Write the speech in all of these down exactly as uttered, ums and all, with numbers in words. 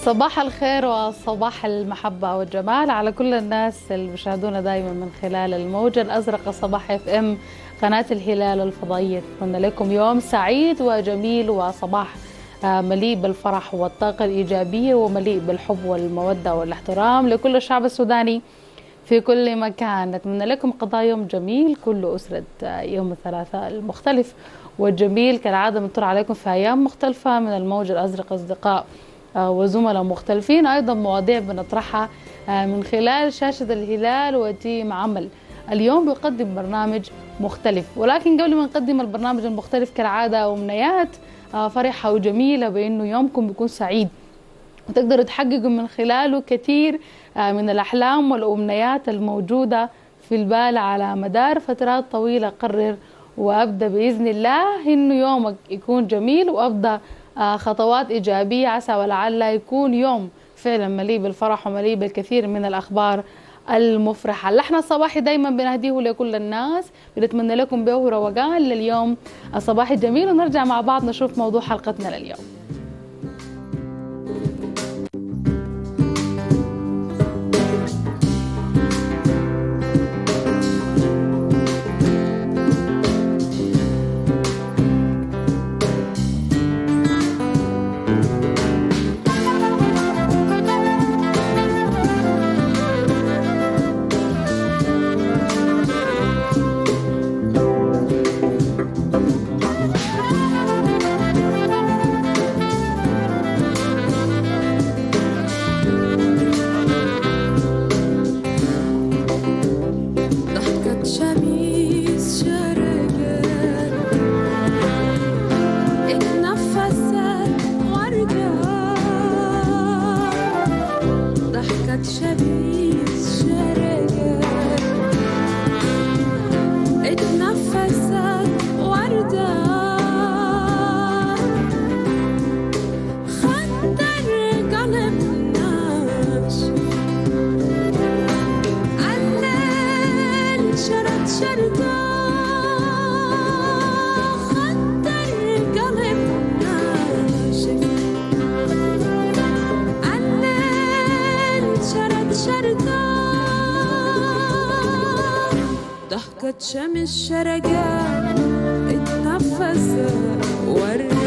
صباح الخير وصباح المحبة والجمال على كل الناس اللي بيشاهدونا دائما من خلال الموجة الأزرق صباح اف ام قناة الهلال الفضائية. أتمنى لكم يوم سعيد وجميل وصباح مليء بالفرح والطاقة الإيجابية ومليء بالحب والمودة والاحترام لكل الشعب السوداني في كل مكان. نتمنى لكم قضاء يوم جميل كل أسرة يوم الثلاثاء المختلف والجميل. كالعادة بنطر عليكم في أيام مختلفة من الموج الأزرق أصدقاء وزملاء مختلفين، أيضا مواضيع بنطرحها من خلال شاشة الهلال وتيم عمل. اليوم بيقدم برنامج مختلف، ولكن قبل ما نقدم البرنامج المختلف كالعادة أمنيات فرحة وجميلة بأنه يومكم بيكون سعيد وتقدروا تحققوا من خلاله كثير من الأحلام والأمنيات الموجودة في البال على مدار فترات طويلة. قرر وأبدأ بإذن الله إنه يومك يكون جميل وأبدأ خطوات إيجابية عسى ولعل يكون يوم فعلا مليء بالفرح ومليء بالكثير من الأخبار المفرحة. اللحن الصباحي دايما بنهديه لكل الناس، بنتمنى لكم به روقان لليوم الصباحي الجميل، ونرجع مع بعض نشوف موضوع حلقتنا لليوم. ضحكة شمس شرقات اتنفست وردة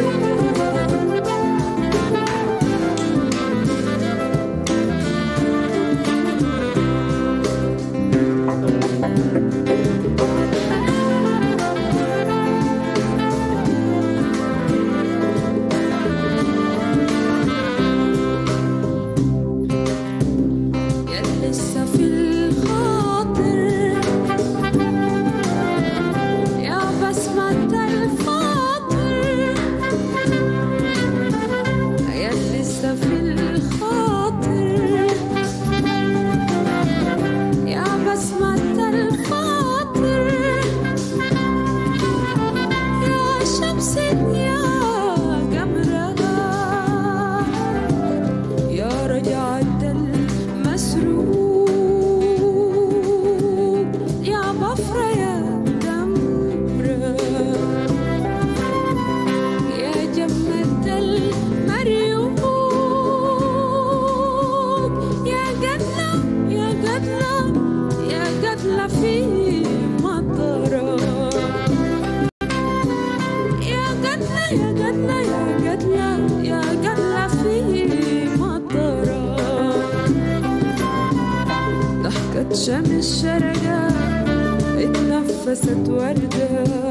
شمس شرقات اتنفست وردة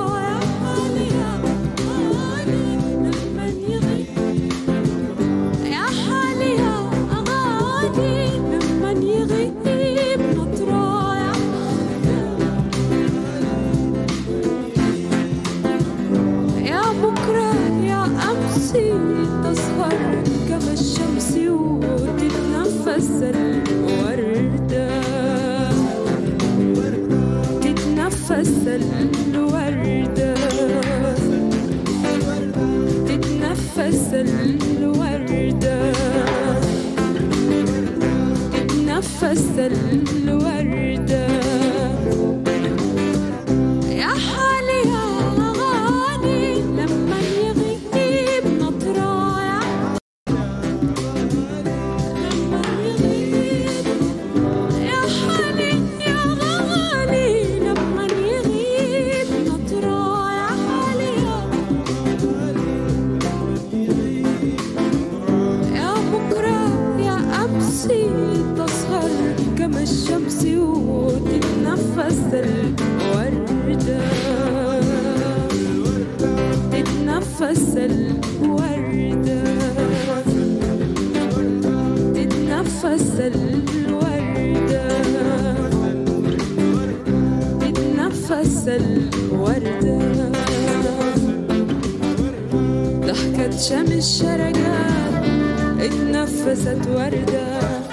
يا اتنفس الوردة يا حالي يا غالي لما يغيب نطرايا لما يغيب يا حالي يا غالي لما يغيب نطرايا حالي يا بكرة يا أمسي تسهر كما الشمس وتتنفس الوردة تتنفس الوردة تتنفس الوردة تتنفس الوردة ضحكت شمس شرقات اتنفست وردة